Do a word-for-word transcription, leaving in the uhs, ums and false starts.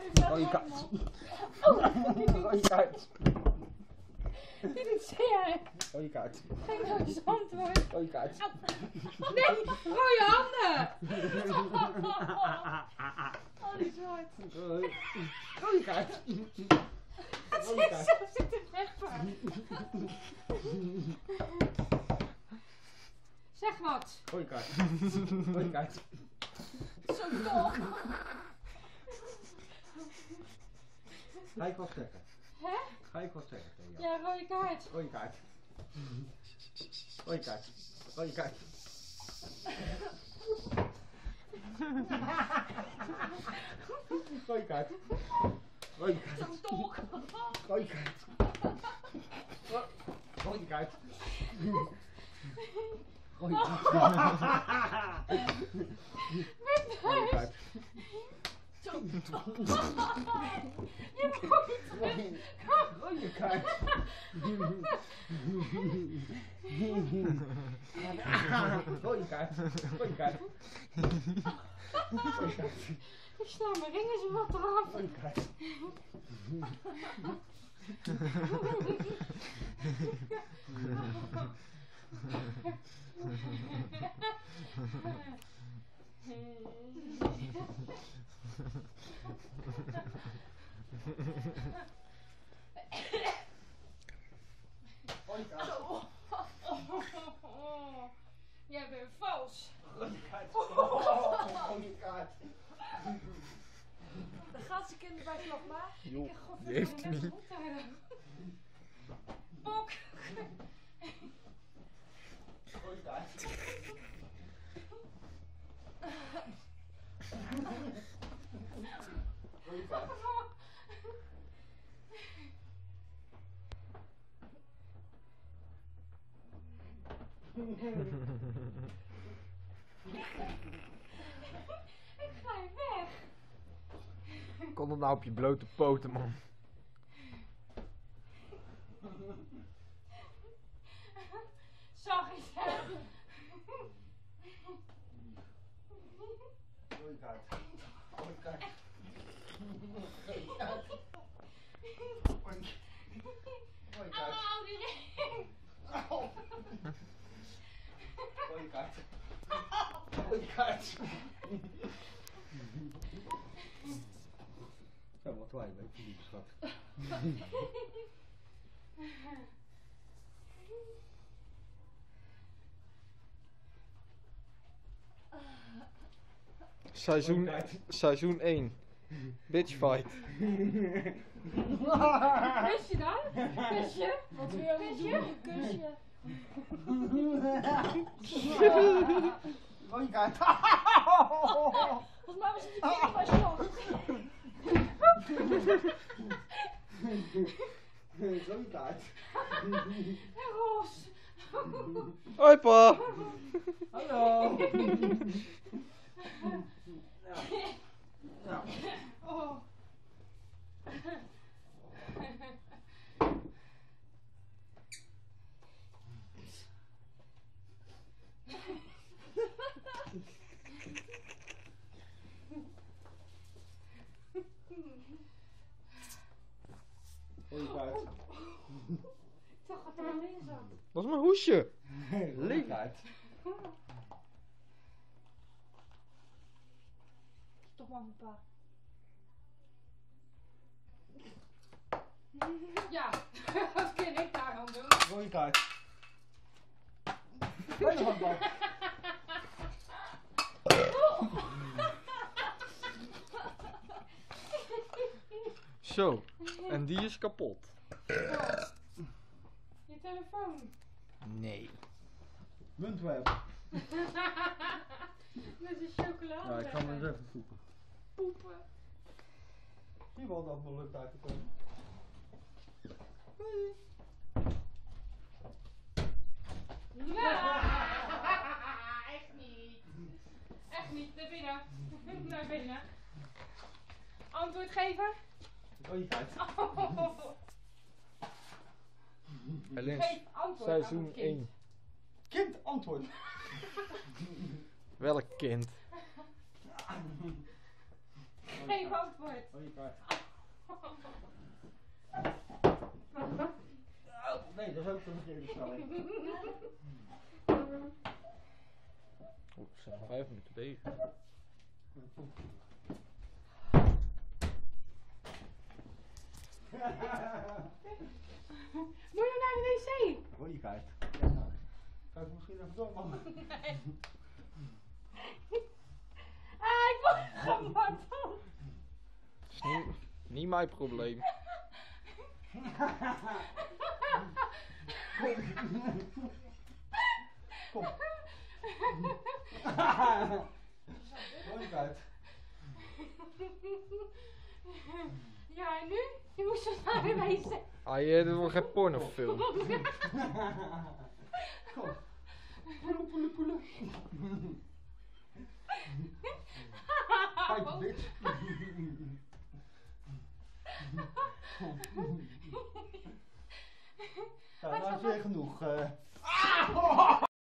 Rode kaart. Rode kaart. Dit is zeer. Rode kaart. Geen rood antwoord. Rode kaart. Nee, rode handen. Oh, die zwart. Rode kaart. Het is zo zit er weg van. Zeg wat. Rode kaart. Rode kaart. Zo toch. Ga ik wat zeggen? Hè? Ga ik wat zeggen tegen jou? Ja, rode kaart. Rode kaart. Rode kaart. Rode kaart. Rode kaart. Rode kaart. Zo toch. Rode kaart. Rode kaart. Rode kaart. Met Rode kaart. Zo toch. Je moet terug. Rode kaart. Rode kaart. Rode kaart. Rode kaart. Ik sla mijn ringen zo wat eraf. Rode kaart. Rode kaart. Jij bent vals. Rode kaart. Rode kaart. De gaatse kinderen bij Vlag maar. Joh, Ik heb die heeft hem niet. Bok. Rode kaart. Rode kaart. Ik ga je weg. Kom dan nou op je blote poten, man. Zag eens hè. Rode kaart. Rode kaart. Rode kaart. Rode kaart. Auw, die ring. Rode kaart. Rode kaart. Ja, wat wij, weet je, lieve schat. Seizoen, seizoen één. Bitch fight. Wist je dat? Kusje? Wat wil je doen? Kusje. Rode kaart. Volgens mij was het die kind bij slag. Rode kaart. En Ros. Hoi pa. Hallo. Ja. Ja. Oh. Rode kaart. Toch gaat er wel in zo. Dat is mijn hoesje. Rode kaart. Toch maar een paar. Ja, wat kan ik daar aan doen? Rode kaart. Bijna van bal. Zo. En die is kapot. Je telefoon. Nee. Muntwerp. Met een chocolade. Ja, ik ga hem eens even poepen. Poepen. Zie je wel dat het nog lukt uit te komen. Ja. Echt niet. Echt niet. Naar binnen. Naar binnen. Antwoord geven? Rode kaart. Oh. Helens. Geef antwoord aan Seizoen het kind. één. Kind, antwoord. Welk kind? Geef antwoord. Oh, je kaart. Oh, nee, dat is ook de verkeerde stelling. Oeh, we zijn nog vijf minuten bezig. Moet je naar de wc? Oh, je kaart. Ja, nou. Kan ik misschien even door, man? Nee. Ah, ik word gemaakt. Het is niet, niet mijn probleem. Kom. Mooi kaart. Ja, en nu? Je moest zo naar de wc. Ah, je dit wordt geen pornofilm. Kom. Poelen, poelen, poelen. Fight, bitch. Ja, nou is weer genoeg. Uh. Ah!